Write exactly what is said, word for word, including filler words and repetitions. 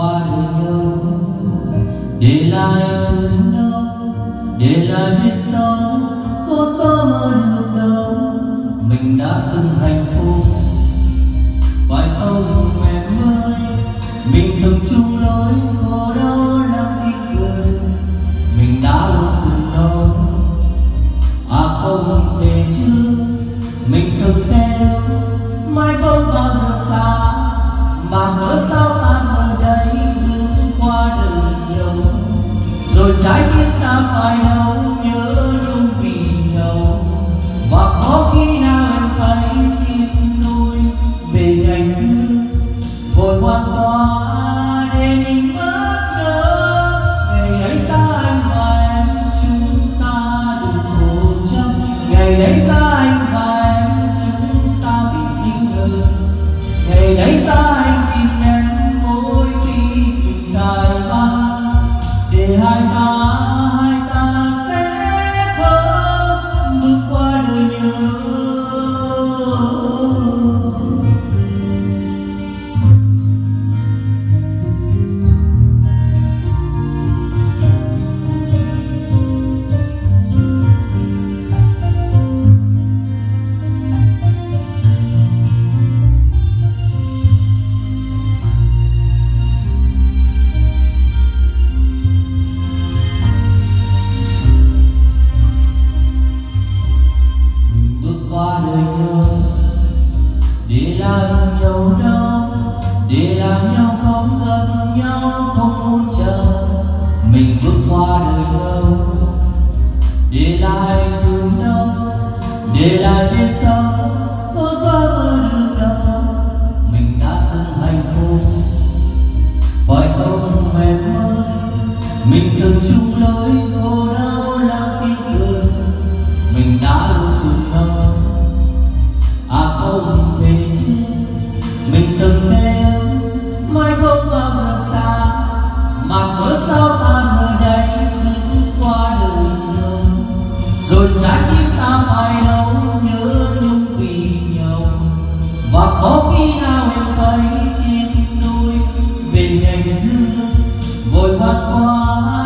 qua đời nhau, để lại thương đau, để lại biết sống có sớm hơn lúc đâu mình đã từng hạnh phúc. Phải không em ơi, mình từng chung lối khổ đau năm tiếng cười, mình đã luôn từng nói à không thể chưa, mình từng theo mai không bao giờ xa, mà hứa sao ta giờ đây bước qua đời nhau, rồi trái tim ta phải đau nhớ nhung vì nhau. Và có khi nào em thấy tim nuối về ngày xưa vội ngoan qua để mình mất nhớ, ngày ấy xa anh và em chúng ta đừng khổ trong, ngày ấy xa anh và em chúng ta bình yên hơn, ngày ấy xa anh tìm em mỗi khi mình tài ba, để hai ta hai ta sẽ bước bước qua đời nhớ. Qua đời nhau, để làm nhau đau, để làm nhau không gần nhau không muốn chờ, mình bước qua đời nhau, để lại thương đau, để lại biết sau có gió mơ được đâu mình đã từng hạnh phúc. Phải không em ơi, mình từng chung lối khổ đau làm tiếng cười, mình đã luôn từng nói à không thể chứ, mình từng theo mai không bao giờ xa, mà cớ sao ta giờ đây bước qua đời nhau, rồi trái tim ta phải đau nhớ nhung vì nhau. Và có khi nào em thấy tiếc nuối về ngày xưa vội vã qua